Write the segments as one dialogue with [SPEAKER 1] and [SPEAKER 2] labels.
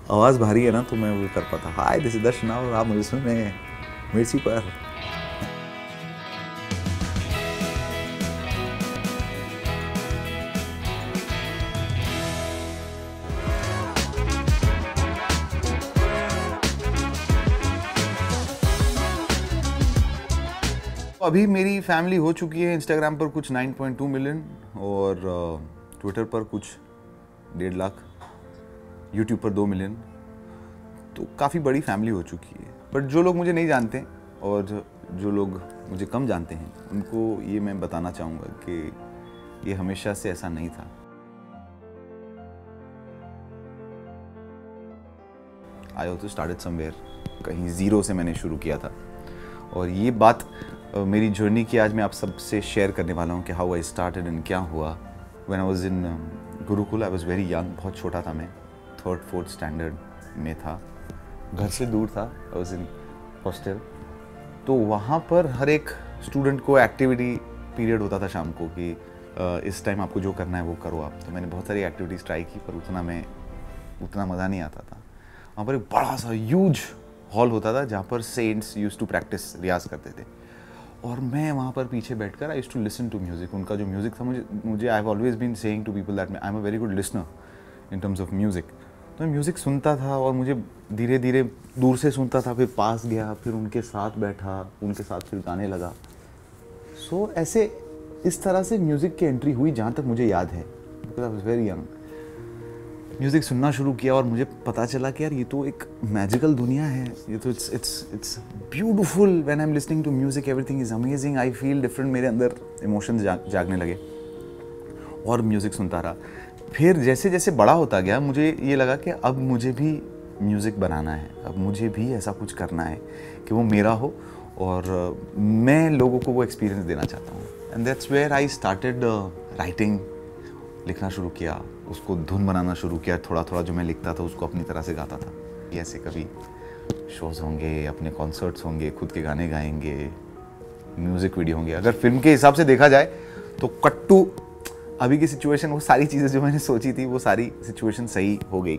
[SPEAKER 1] आवाज़ भारी है ना तो मैं वो कर पाता। हाय दिस इज दर्शन और आप मुझे सुन रहे हैं मिर्ची पर। अभी मेरी फैमिली हो चुकी है इंस्टाग्राम पर कुछ 9.2 मिलियन और ट्विटर पर कुछ 1.5 लाख, यूट्यूब पर 2 मिलियन। तो काफ़ी बड़ी फैमिली हो चुकी है। बट जो लोग मुझे नहीं जानते और जो लोग मुझे कम जानते हैं उनको ये मैं बताना चाहूँगा कि ये हमेशा से ऐसा नहीं था। आई ऑल्सो स्टार्टेड समवेयर, कहीं ज़ीरो से मैंने शुरू किया था। और ये बात मेरी जर्नी की आज मैं आप सबसे शेयर करने वाला हूँ कि हाउ आई स्टार्टेड एंड क्या हुआ। When I was in Gurukul I was very young, बहुत छोटा था मैं, 3rd-4th स्टैंडर्ड में था, घर से दूर था, आई वाज इन हॉस्टल। तो वहाँ पर हर एक स्टूडेंट को एक्टिविटी पीरियड होता था शाम को कि इस टाइम आपको जो करना है वो करो आप। तो मैंने बहुत सारी एक्टिविटीज़ ट्राई की पर उतना मज़ा नहीं आता था। वहाँ पर एक बड़ा सा ह्यूज हॉल होता था जहाँ पर सेंट्स यूज्ड टू प्रैक्टिस, रियाज करते थे। और मैं वहाँ पर पीछे बैठकर I used to listen to music. उनका जो म्यूज़िक था मुझे I have always been saying to people that I am a very good listener in terms of music. तो मैं म्यूज़िक सुनता था और मुझे धीरे धीरे दूर से सुनता था, फिर पास गया, फिर उनके साथ बैठा, उनके साथ फिर गाने लगा। सो ऐसे इस तरह से म्यूज़िक की एंट्री हुई जहाँ तक मुझे याद है, because I was very young. Music सुनना शुरू किया और मुझे पता चला कि यार ये तो एक मैजिकल दुनिया है, ये तो it's beautiful. When I am listening to music everything is amazing, I feel different. मेरे अंदर इमोशंस जागने लगे और म्यूज़िक सुनता रहा। फिर जैसे जैसे बड़ा होता गया मुझे ये लगा कि अब मुझे भी म्यूज़िक बनाना है, अब मुझे भी ऐसा कुछ करना है कि वो मेरा हो और मैं लोगों को वो एक्सपीरियंस देना चाहता हूँ। And that's where I started writing, लिखना शुरू किया, उसको धुन बनाना शुरू किया। थोड़ा थोड़ा जो मैं लिखता था उसको अपनी तरह से गाता था। ऐसे कभी शोज़ होंगे, अपने कॉन्सर्ट्स होंगे, खुद के गाने गाएंगे, म्यूज़िक वीडियो होंगे। अगर फिल्म के हिसाब से देखा जाए तो कट्टू अभी की सिचुएशन, वो सारी चीज़ें जो मैंने सोची थी वो सारी सिचुएशन सही हो गई।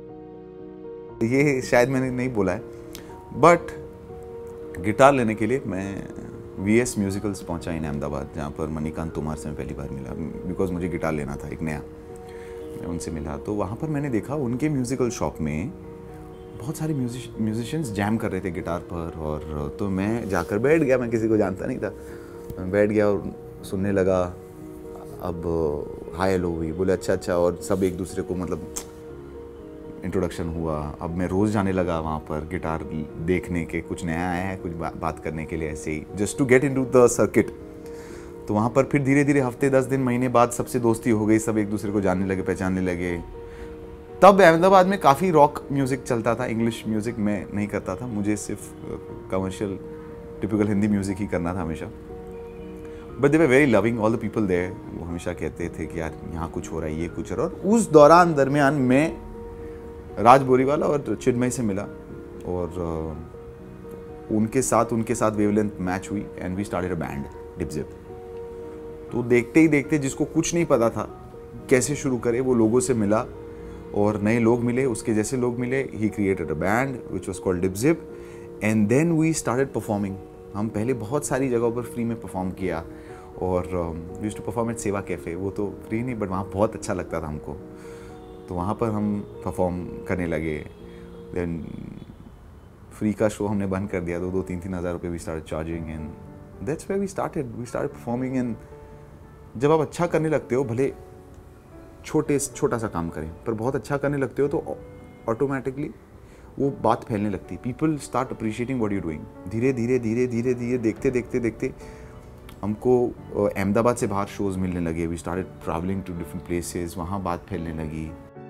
[SPEAKER 1] ये शायद मैंने नहीं बोला है, बट गिटार लेने के लिए मैं VS म्यूजिकल्स पहुंचा इन अहमदाबाद, जहाँ पर मणिकांत तोमर से मैं पहली बार मिला, बिकॉज मुझे गिटार लेना था एक नया। मैं उनसे मिला तो वहाँ पर मैंने देखा उनके म्यूज़िकल शॉप में बहुत सारे म्यूजिशियंस जैम कर रहे थे गिटार पर। और तो मैं जाकर बैठ गया, मैं किसी को जानता नहीं था, मैं बैठ गया और सुनने लगा। अब हाय हेलो हुई, बोले अच्छा, और सब एक दूसरे को मतलब इंट्रोडक्शन हुआ। अब मैं रोज़ जाने लगा वहाँ पर गिटार देखने के, कुछ नया आया है, कुछ बात करने के लिए, ऐसे ही just to get into the circuit. तो वहाँ पर फिर धीरे धीरे हफ्ते 10 दिन महीने बाद सबसे दोस्ती हो गई, सब एक दूसरे को जानने लगे, पहचानने लगे। तब अहमदाबाद में काफ़ी रॉक म्यूज़िक चलता था, इंग्लिश म्यूज़िक मैं नहीं करता था, मुझे सिर्फ कमर्शियल टिपिकल हिंदी म्यूज़िक ही करना था हमेशा। But they were very loving, all the people there. वो हमेशा कहते थे कि यार यहाँ कुछ हो रहा है, ये कुछ हो रहा है। और उस दरमियान मैं राज बोरीवाला और चिन्मय से मिला और उनके साथ वेवलेंथ मैच हुई and we started a band, Dipjip. तो देखते ही देखते जिसको कुछ नहीं पता था कैसे शुरू करे, वो लोगों से मिला और नए लोग मिले, उसके जैसे लोग मिले। He created a band which was called Dipjip and then we started performing. हम पहले बहुत सारी जगहों पर फ्री में परफॉर्म किया और we used to perform at Seva Cafe. वो तो फ्री नहीं बट वहाँ बहुत अच्छा लगता था हमको, तो वहाँ पर हम परफॉर्म करने लगे। देन फ्री का शो हमने बंद कर दिया, तो 2-3 हज़ार रुपये we started charging and that's where we started performing. And जब आप अच्छा करने लगते हो, भले छोटा सा काम करें, पर बहुत अच्छा करने लगते हो तो ऑटोमेटिकली वो बात फैलने लगती है। People start appreciating what you doing. धीरे धीरे देखते हमको अहमदाबाद से बाहर शोज़ मिलने लगे। We started travelling to different places, वहाँ बात फैलने लगी।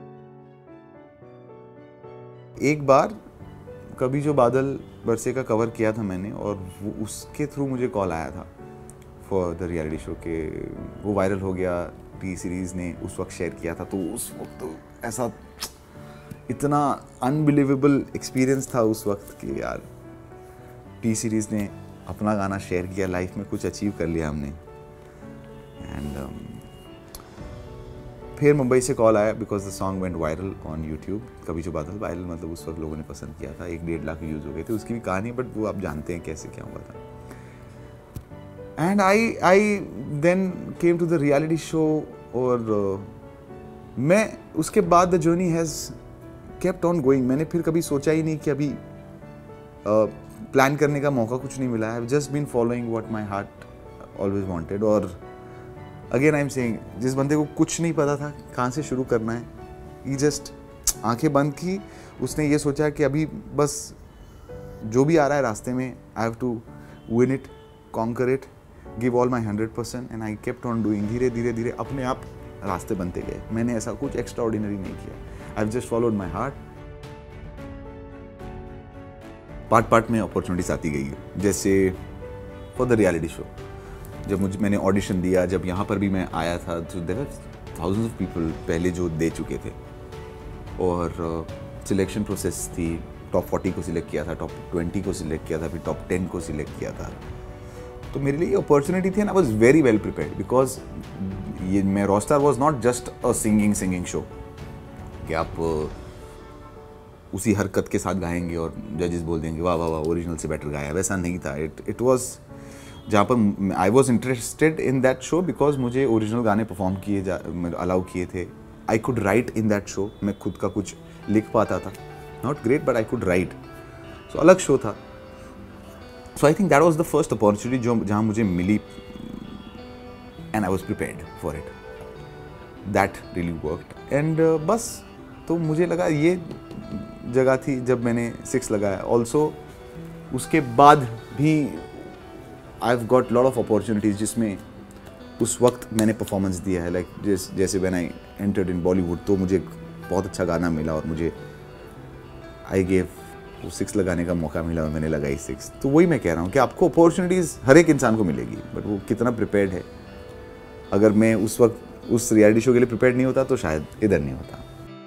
[SPEAKER 1] एक बार कभी जो बादल बरसे का कवर किया था मैंने, और वो उसके थ्रू मुझे कॉल आया था फॉर द रियलिटी शो के, वो वायरल हो गया। टी सीरीज़ ने उस वक्त शेयर किया था, तो उस वक्त तो ऐसा इतना अनबिलीवेबल एक्सपीरियंस था उस वक्त कि यार टी सीरीज़ ने अपना गाना शेयर किया, लाइफ में कुछ अचीव कर लिया हमने। एंड फिर मुंबई से कॉल आया because the song went viral on YouTube. कभी जो बादल, वायरल मतलब उस वक्त लोगों ने पसंद किया था, 1-1.5 लाख व्यूज़ हो गए थे। उसकी भी कहानी, बट वो आप जानते हैं कैसे क्या हुआ था। And I then came to the reality show, और मैं उसके बाद the journey has kept on going. मैंने फिर कभी सोचा ही नहीं कि अभी प्लान करने का मौका कुछ नहीं मिला है। I have just been following what my heart always wanted. और अगेन आई एम सेइंग, जिस बंदे को कुछ नहीं पता था कहाँ से शुरू करना है, ही जस्ट आंखें बंद की, उसने ये सोचा कि अभी बस जो भी आ रहा है रास्ते में, I have to win it, conquer it, give all my 100%, and I kept on doing. धीरे धीरे धीरे अपने आप रास्ते बनते गए। मैंने ऐसा कुछ एक्स्ट्रा ऑर्डिनरी नहीं किया। I have just followed my heart. Part में अपॉर्चुनिटीज आती गई, जैसे फॉर द रियलिटी शो। जब मैंने ऑडिशन दिया, जब यहाँ पर भी मैं आया था, तो there were thousands of people पहले जो दे चुके थे, और सिलेक्शन प्रोसेस थी। टॉप 40 को सिलेक्ट किया था, टॉप 20 को सिलेक्ट किया था, फिर टॉप 10 को सिलेक्ट किया था। तो मेरे लिए ये अपॉर्चुनिटी थी, and I was very well prepared, because ये मैं Raw Star was not just a singing show कि आप उसी हरकत के साथ गाएंगे और जजेस बोल देंगे वाह वाह वाह ओरिजिनल से बेटर गाया। वैसा नहीं था। इट वाज जहाँ पर I was interested in that show because मुझे ओरिजिनल गाने परफॉर्म अलाउ किए थे। I could write in that show. मैं खुद का कुछ लिख पाता था, not great but I could write. So अलग शो था। So I think that was the first opportunity जहाँ मुझे मिली, and I was prepared for it. That really worked. And बस तो मुझे लगा ये जगह थी जब मैंने 6 लगाया। ऑल्सो उसके बाद भी I have got lot of opportunities जिसमें उस वक्त मैंने परफॉर्मेंस दिया है। लाइक जैसे when I entered in Bollywood, तो मुझे बहुत अच्छा गाना मिला और मुझे आई गेव 6 लगाने का मौका मिला और मैंने लगाई 6। तो वही मैं कह रहा हूँ कि आपको अपॉर्चुनिटीज़ हर एक इंसान को मिलेगी, बट वो कितना प्रिपेयर्ड है। अगर मैं उस वक्त उस रियलिटी शो के लिए प्रिपेयर्ड नहीं होता तो शायद इधर नहीं होता।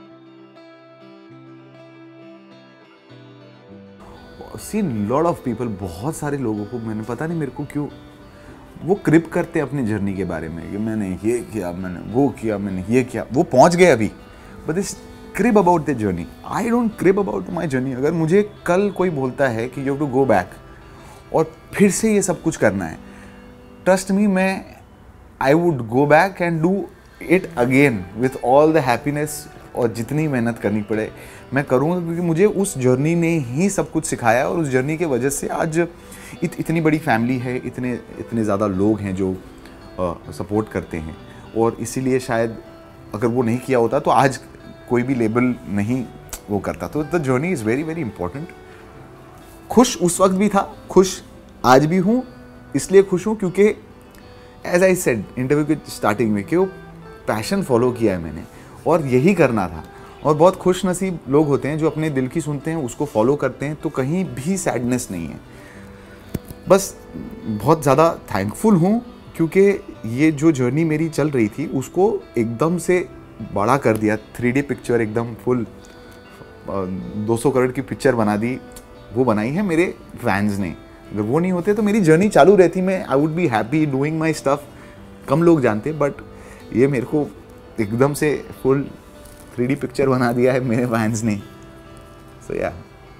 [SPEAKER 1] सीन लॉट ऑफ पीपल, बहुत सारे लोगों को मैंने, पता नहीं मेरे को क्यों, वो क्रिप करते हैं अपनी जर्नी के बारे में कि मैंने ये किया, मैंने वो किया, मैंने ये किया। वो पहुंच गए अभी, but this crib about the journey. I don't crib about my journey. अगर मुझे कल कोई बोलता है कि you have to go back और फिर से ये सब कुछ करना है, ट्रस्ट मी, मैं I would go back and do it again with all the happiness, और जितनी मेहनत करनी पड़े मैं करूँगा, क्योंकि मुझे उस जर्नी ने ही सब कुछ सिखाया। और उस जर्नी के वजह से आज इतनी बड़ी फैमिली है, इतने ज़्यादा लोग हैं जो सपोर्ट करते हैं। और इसीलिए शायद अगर वो नहीं किया होता तो आज कोई भी लेबल नहीं वो करता। तो the journey is very very important. खुश उस वक्त भी था, खुश आज भी हूँ। इसलिए खुश हूँ क्योंकि एज आई सेड इंटरव्यू के स्टार्टिंग में कि वो पैशन फॉलो किया है मैंने, और यही करना था। और बहुत खुश नसीब लोग होते हैं जो अपने दिल की सुनते हैं, उसको फॉलो करते हैं, तो कहीं भी सैडनेस नहीं है। बस बहुत ज़्यादा थैंकफुल हूँ क्योंकि ये जो जर्नी मेरी चल रही थी उसको एकदम से बड़ा कर दिया। 3D पिक्चर एकदम फुल 200 करोड़ की पिक्चर बना दी। वो बनाई है मेरे फैंस ने। अगर वो नहीं होते तो मेरी जर्नी चालू रहती, मैं I would be happy doing my stuff. कम लोग जानते, बट ये मेरे को एकदम से फुल 3D पिक्चर बना दिया है मेरे फैंस ने। सो या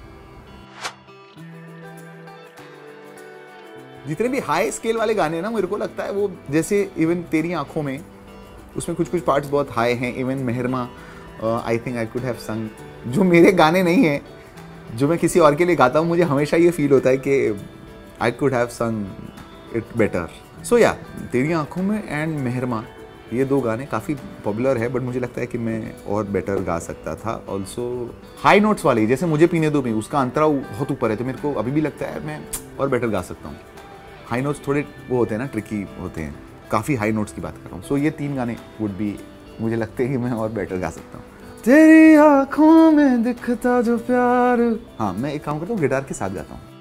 [SPEAKER 1] जितने भी हाई स्केल वाले गाने हैं ना, मेरे को लगता है वो, जैसे इवन तेरी आंखों में, उसमें कुछ पार्ट्स बहुत हाई हैं। Even Mehrama, I think I could have sung, जो मेरे गाने नहीं हैं, जो मैं किसी और के लिए गाता हूँ, मुझे हमेशा ये फील होता है कि I could have sung it better. So या तेरी आंखों में एंड मेहरमा, ये 2 गाने काफ़ी पॉपुलर है, बट मुझे लगता है कि मैं और बेटर गा सकता था। ऑल्सो हाई नोट्स वाली, जैसे मुझे पीने दो भी, उसका अंतरा बहुत ऊपर है, तो मेरे को अभी भी लगता है मैं और बेटर गा सकता हूँ। हाई नोट्स थोड़े वो होते हैं ना, ट्रिकी होते हैं। काफ़ी हाई नोट्स की बात कर रहा हूँ। सो ये 3 गाने वुड बी, मुझे लगता है कि मैं और बेटर गा सकता हूँ। तेरी आँखों में दिखता जो प्यार। हाँ, मैं एक काम करता हूँ, गिटार के साथ गाता हूँ।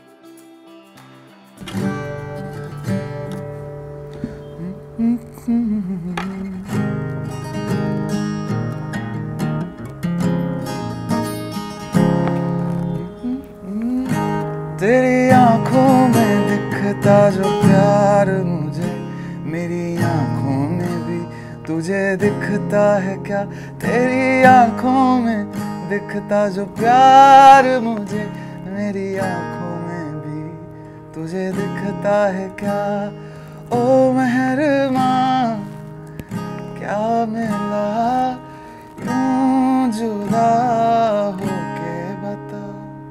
[SPEAKER 1] तेरी आंखों में दिखता जो प्यार, मुझे मेरी आंखों में भी तू तुझे दिखता है क्या तेरी आंखों में, दिखता जो प्यार मुझे मेरी आंखों में भी तुझे दिखता है क्या। ओ मेहरमा क्या मिला यूं जुदा होके बता,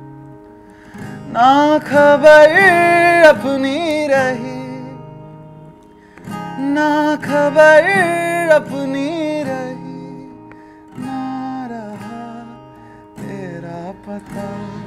[SPEAKER 1] ना खबर अपनी रही, ना खबर अपनी रही, ना रहा तेरा पता।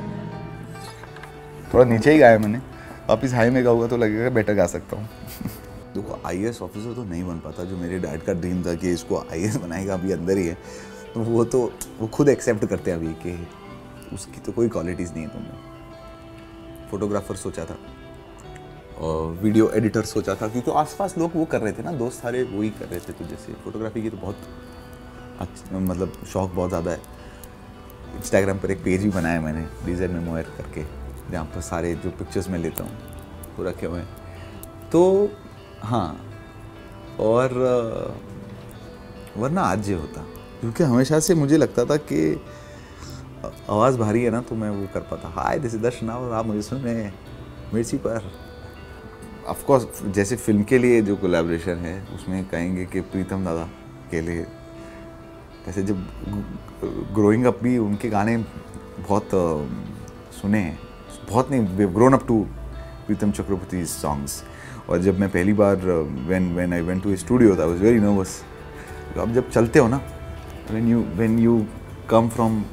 [SPEAKER 1] थोड़ा नीचे ही गाया मैंने, वापिस हाई में गाऊंगा तो लगेगा बेटर गा सकता हूँ। देखो आईएएस ऑफिसर तो नहीं बन पाता, जो मेरे डैड का ड्रीम था कि इसको आईएएस बनाएगा, अभी अंदर ही है। तो वो खुद एक्सेप्ट करते हैं अभी कि उसकी तो कोई क्वालिटीज़ नहीं है तुमने। फोटोग्राफर सोचा था और वीडियो एडिटर सोचा था, क्योंकि आसपास लोग वो कर रहे थे ना, दोस्त सारे वही कर रहे थे। तो जैसे फोटोग्राफी की तो बहुत अच्छा, मतलब शौक बहुत ज़्यादा है। इंस्टाग्राम पर एक पेज भी बनाया मैंने, डिज़ाइन मेमोयर करके, जहाँ पर सारे जो पिक्चर्स मैं लेता हूँ वो रखे हुए हैं। तो हाँ, और वरना आज ये होता, क्योंकि हमेशा से मुझे लगता था कि आवाज़ भारी है ना, तो मैं वो कर पाता। हाय दिस इज दर्शन और आप मुझे सुन रहे हैं मिर्ची पर। ऑफ कोर्स जैसे फिल्म के लिए जो कोलैबोरेशन है उसमें कहेंगे कि प्रीतम दादा के लिए, ऐसे जब ग्रोइंग अप भी उनके गाने बहुत सुने हैं, बहुत नहीं, we have grown up to Pritam Chakraborty songs. और जब मैं पहली बार when I went to studio I was very nervous. अब जब चलते हो ना, when you come from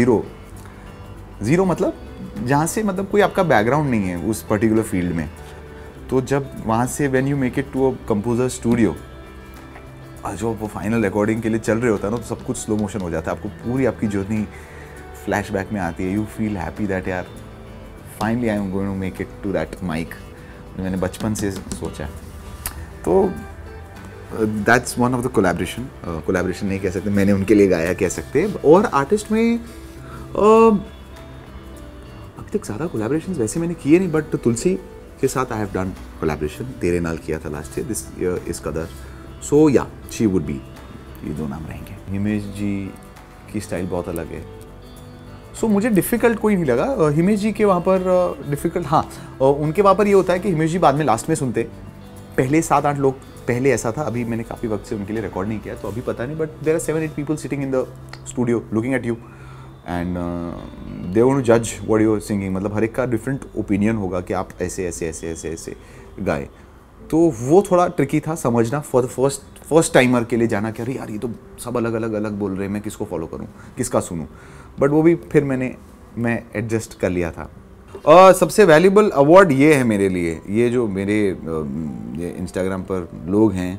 [SPEAKER 1] zero मतलब जहाँ से मतलब कोई आपका बैकग्राउंड नहीं है उस पर्टिकुलर फील्ड में, तो जब वहाँ से when you make it to a composer studio, और जो वो फाइनल रिकॉर्डिंग के लिए चल रहे होता है ना, तो सब कुछ स्लो मोशन हो जाता है, आपको पूरी आपकी जर्नी फ्लैशबैक में आती है। यू फील हैप्पी दैट यार finally I am going to make it to that mic, मैंने बचपन से सोचा। तो that's one of the collaboration नहीं कह सकते, मैंने उनके लिए गाया कह सकते। और आर्टिस्ट में अभी तक ज़्यादा कोलैबोरेशंस वैसे मैंने किए नहीं, बट तुलसी के साथ आई हैव डन कोलैबोरेशन, तेरे नाल किया था लास्ट ईयर, दिस ईयर इस कदर। सो या शी वुड बी, ये दो नाम रहेंगे। हिमेश जी की स्टाइल बहुत अलग है, सो मुझे डिफ़िकल्ट कोई नहीं लगा। हिमेश जी के वहाँ पर डिफ़िकल्ट, हाँ उनके वहाँ पर ये होता है कि हिमेश जी बाद में लास्ट में सुनते, पहले 7-8 लोग, पहले ऐसा था, अभी मैंने काफ़ी वक्त से उनके लिए रिकॉर्ड नहीं किया तो अभी पता नहीं, but there are 7-8 people sitting in the studio looking at you and they want to जज व्हाट यू आर सिंगिंग। मतलब हर एक का डिफरेंट ओपिनियन होगा कि आप ऐसे ऐसे ऐसे ऐसे ऐसे गाए, तो वो थोड़ा ट्रिकी था समझना फॉर द फर्स्ट टाइमर के लिए जाना कि अरे यार ये तो सब अलग अलग बोल रहे हैं, मैं किसको फॉलो करूँ, किसका सुनूँ। बट वो भी फिर मैं एडजस्ट कर लिया था। सबसे वैल्यूबल अवार्ड ये है मेरे लिए, ये जो मेरे ये इंस्टाग्राम पर लोग हैं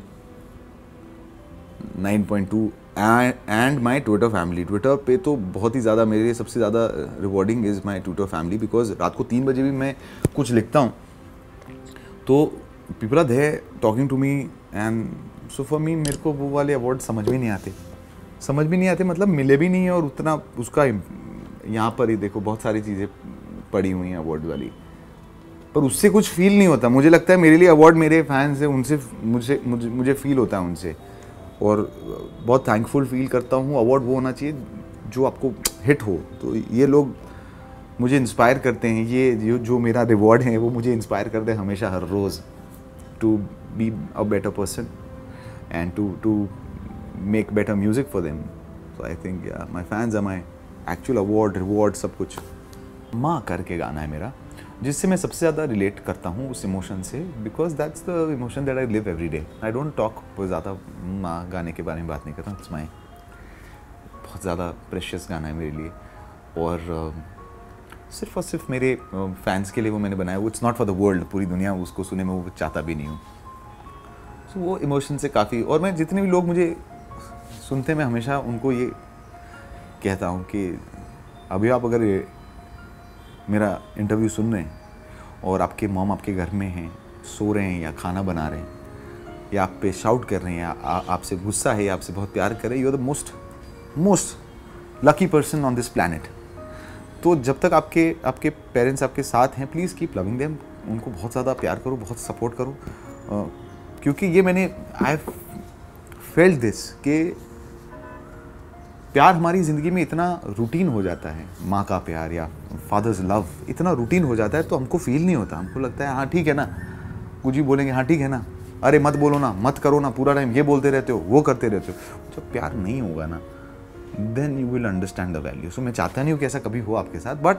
[SPEAKER 1] 9.2 and my Twitter family. Twitter पे तो बहुत ही ज़्यादा मेरे लिए सबसे ज़्यादा rewarding is my Twitter family, because रात को 3 बजे भी मैं कुछ लिखता हूँ तो people are there talking to me, and so for me मेरे को वो वाले अवार्ड समझ भी नहीं आते, मतलब मिले भी नहीं है। और उतना उसका यहाँ पर ही देखो बहुत सारी चीज़ें पड़ी हुई हैं अवार्ड वाली, पर उससे कुछ फील नहीं होता। मुझे लगता है मेरे लिए अवार्ड मेरे फैंस हैं, उनसे मुझे फील होता है उनसे, और बहुत थैंकफुल फील करता हूँ। अवार्ड वो होना चाहिए जो आपको हिट हो, तो ये लोग मुझे इंस्पायर करते हैं। ये जो मेरा रिवॉर्ड है वो मुझे इंस्पायर करते हैं हमेशा, हर रोज़, to be a better person and to make better music for them. So I think my fans are my actual award, reward, सब कुछ। माँ करके गाना है मेरा, जिससे मैं सबसे ज़्यादा रिलेट करता हूँ उस इमोशन से, because that's the emotion that I live every day. I don't talk, बहुत ज़्यादा माँ गाने के बारे में बात नहीं करता, इट्स माई बहुत ज़्यादा प्रेशियस गाना है मेरे लिए, और सिर्फ मेरे फैंस के लिए वो मैंने बनाया। वो it's not for the world, पूरी दुनिया उसको सुने, मैं वो चाहता भी नहीं हूँ। सो वो इमोशन से काफ़ी, और मैं जितने भी लोग मुझे सुनते, मैं हमेशा उनको ये कहता हूँ कि अभी आप अगर मेरा इंटरव्यू सुन रहे हैं और आपके मॉम आपके घर में हैं, सो रहे हैं या खाना बना रहे हैं, या आप पे शाउट कर रहे हैं, या आपसे गुस्सा है, या आपसे बहुत प्यार कर रहे हैं, you are the most lucky person on this planet. तो जब तक आपके पेरेंट्स आपके साथ हैं, प्लीज़ कीप लविंग देम, उनको बहुत ज़्यादा प्यार करो, बहुत सपोर्ट करो, क्योंकि ये मैंने आई फेल्ट दिस कि प्यार हमारी ज़िंदगी में इतना रूटीन हो जाता है, माँ का प्यार या फादर्स लव इतना रूटीन हो जाता है तो हमको फील नहीं होता। हमको लगता है हाँ ठीक है ना, कुछ भी बोलेंगे हाँ ठीक है ना, अरे मत बोलो ना, मत करो ना, पूरा टाइम ये बोलते रहते हो, वो करते रहते हो। जब प्यार नहीं होगा ना, then you will understand the value. So मैं चाहता नहीं हूँ कि ऐसा कभी हो आपके साथ, but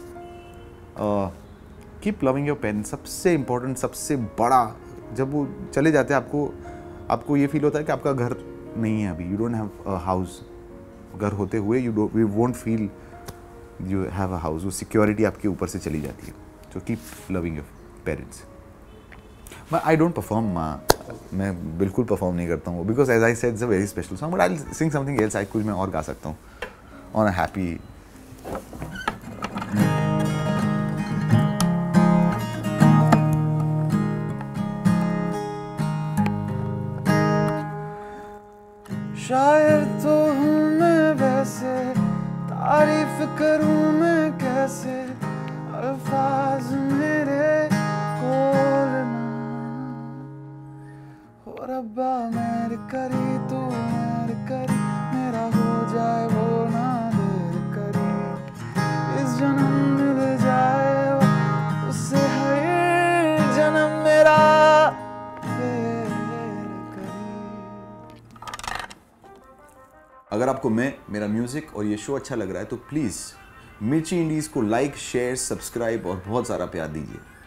[SPEAKER 1] keep loving your parents. सबसे इम्पोर्टेंट, सबसे बड़ा, जब वो चले जाते हैं आपको ये फील होता है कि आपका घर नहीं है अभी, you don't have a house. घर होते हुए we won't feel you have a house, वो सिक्योरिटी आपके ऊपर से चली जाती है। So keep loving your parents. I don't perform, मैं बिल्कुल परफॉर्म नहीं करता हूँ, because as I said it's a very special song, but I sing something else. कुछ मैं और गा सकता हूँ ऑन अ हैप्पी।
[SPEAKER 2] शायर तो हूँ मैं वैसे, तारीफ करूँ मैं कैसे, अल्फाज मेरे कोल ना हो रब्बा। मेरे करी तू मेरे करी, मेरा हो जाए वो ना देर करी, इस जन्म मिल जाए उससे हर जन्म मेरा
[SPEAKER 1] अगर आपको मेरा म्यूज़िक और ये शो अच्छा लग रहा है तो प्लीज़ मिर्ची इंडीज़ को लाइक, शेयर, सब्सक्राइब और बहुत सारा प्यार दीजिए।